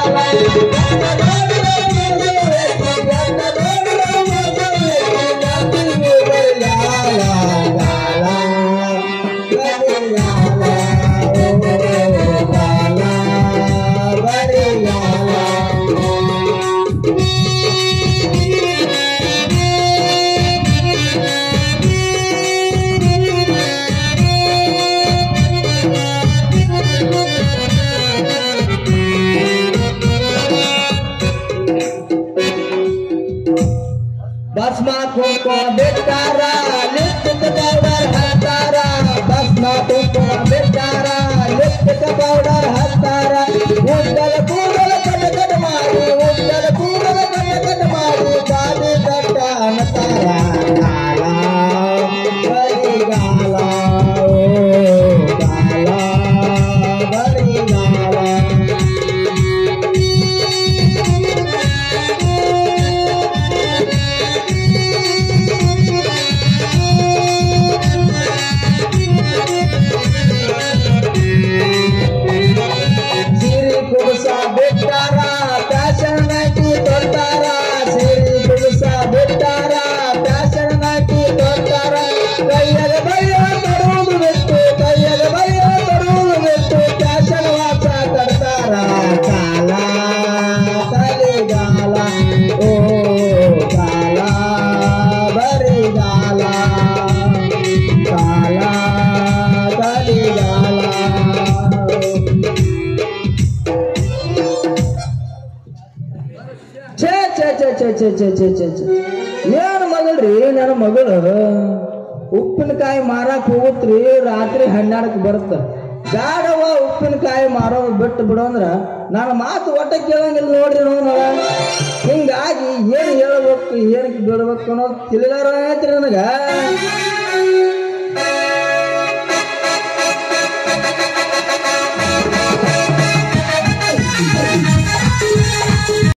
Basma kuko betara, lipstick powder hatara. Basma kuko betara, lipstick powder hatara. Uddal kudal kad mari, uddal kudal kad mari. Kadi katta antara, gala, bari gala, oh gala, bari gala. Betara, passion naki totara, siri kusa betara, passion naki totara. Kayal bhaiya tarun bettu, kayal bhaiya tarun bettu, passion vacha kartara. Kala, kali gala, oh kala, bari gala, kala, kali gala. ಏನ್ ಮಗಳ್ರಿ ನನ್ನ ಮಗಳು ಉಪ್ಪಿನಕಾಯಿ ಮಾರಾಕ್ ಹೋಗುತ್ರಿ ರಾತ್ರಿ 12ಕ್ಕೆ ಬರುತ್ತ ಗಾಡವ ಉಪ್ಪಿನಕಾಯಿ ಮಾರೋದು ಬಿಟ್ಟು ಬಿಡೋಂದ್ರ ನನ್ನ ಮಾತು ಒಟ್ಟ ಕೇಳಂಗಿಲ್ಲ ನೋಡ್ರಿ ನೋಡ ಹಿಂಗಾಗಿ ಏನ್ ಹೇಳ್ಬೇಕು ಏನಕ್ಕೆ ಬಿಡ್ಬೇಕು ಅನ್ನೋದು ತಿಳಿದಾರ ಐತ್ರಿ ನನಗ